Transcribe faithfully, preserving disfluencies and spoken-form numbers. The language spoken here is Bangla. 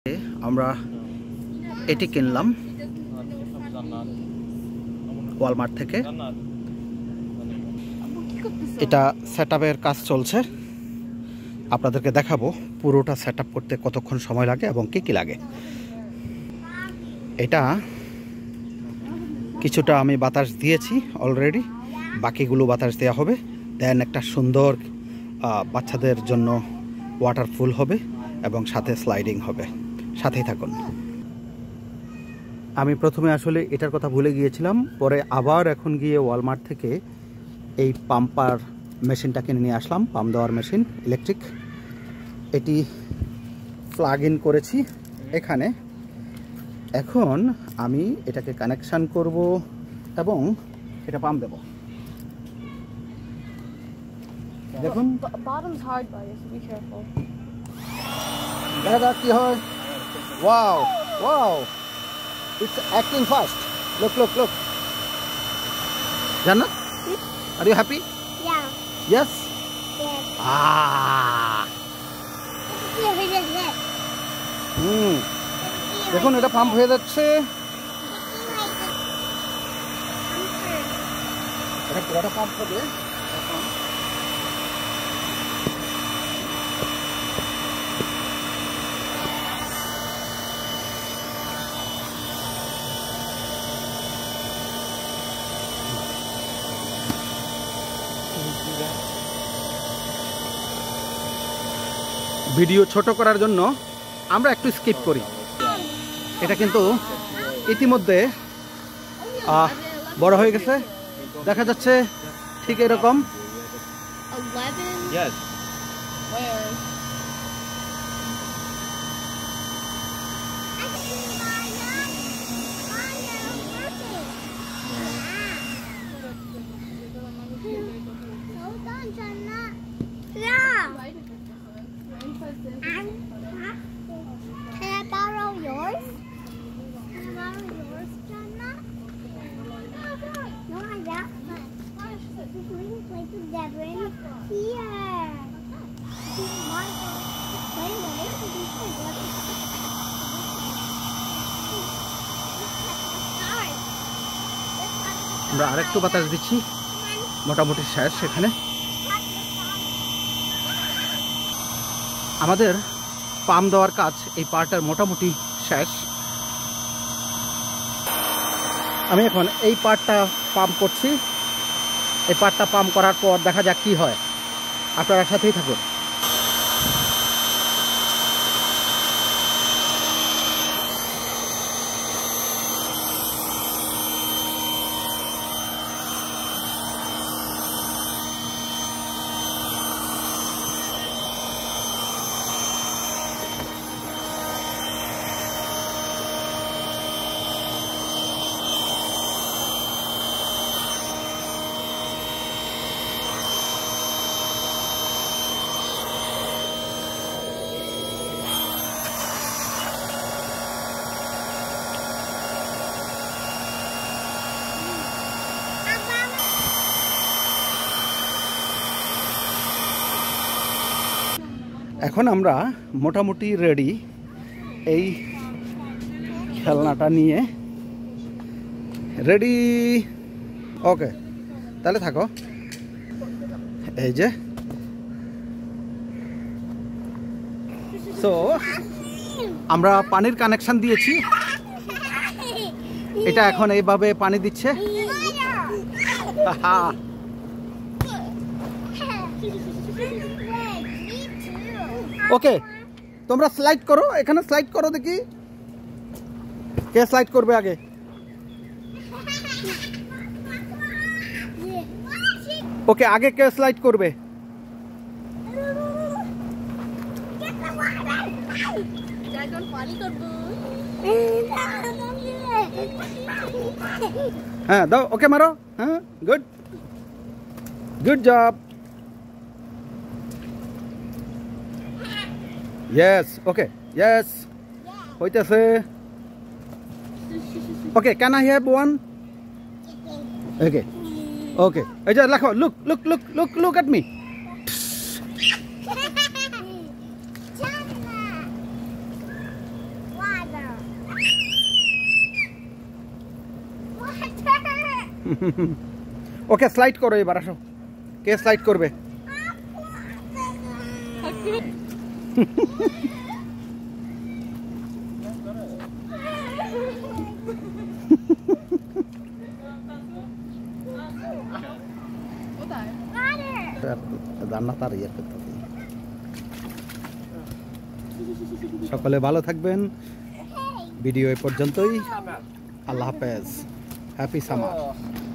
থেকে আমরা এটি কিনলাম ওয়ালমার্ট থেকে। এটা সেটআপের কাজ চলছে, আপনাদেরকে দেখাবো পুরোটা সেটআপ করতে কতক্ষণ সময় লাগে এবং কি কি লাগে। এটা কিছুটা আমি বাতাস দিয়েছি অলরেডি, বাকিগুলো বাতাস দেওয়া হবে। দেন একটা সুন্দর বাচ্চাদের জন্য ওয়াটারফুল হবে এবং সাথে স্লাইডিং হবে। সাথেই থাকুন। আমি প্রথমে আসলে এটার কথা ভুলে গিয়েছিলাম, পরে আবার এখন গিয়ে ওয়ালমার্ট থেকে এই পাম্পার মেশিনটা কিনে নিয়ে আসলাম, পাম্প দেওয়ার মেশিন ইলেকট্রিক। এটি প্লাগ ইন করেছি এখানে। এখন আমি এটাকে কানেকশান করব এবং এটা পাম্প দেব। দেখুন দেখা যাক কি হয়। Wow wow, it's acting fast. Look, look, look. Jannat, are you happy? Yeah. Yes? Yes. Ah. Hmm. দেখুন এটা পাম্প হয়ে যাচ্ছে। এটা পুরোটা পাম্প হবে এখন। ভিডিও ছোট করার জন্য আমরা একটু স্কিপ করি। এটা কিন্তু ইতিমধ্যে বড় হয়ে গেছে, দেখা যাচ্ছে ঠিক এরকম। Can I borrow yours? Can I borrow yours, Jannat? No, I got one. We can play together in here. Do you want to play with it? Do you want to আমরা আরেকটু বাতাস দিচ্ছি, মোটামুটি শেষ। এখানে আমাদের পাম্প দেওয়ার কাজ এই পার্টের মোটামুটি শেষ। আমি এখন এই পার্টটা পাম্প করছি। এই পার্টটা পাম্প করার পর দেখা যাক কি হয়। আপনারা সাথেই থাকুন। এখন আমরা মোটামুটি রেডি এই খেলনাটা নিয়ে। রেডি? ওকে, তাহলে থাকো। এই যে সো আমরা পানির কানেকশন দিয়েছি। এটা এখন এইভাবে পানি দিচ্ছে। ওকে, তোমরা স্লাইড করো, এখানে স্লাইড করো, দেখি কে স্লাইড করবে আগে। ওকে, আগে কে স্লাইড করবে? হ্যাঁ দাও, ওকে মারো। হ্যাঁ, good good job. Yes, okay, yes. হইতেছে। Okay, can I have one? Okay, okay. এই যে লেখো, look, look, look, look, look at me. Okay slide করো এবার, আসো। কে স্লাইড করবে? রান্না তার ইয়ে করতে হবে। সকলে ভালো থাকবেন, ভিডিও এ পর্যন্তই। আল্লাহ হাফেজ, হ্যাপি সামার।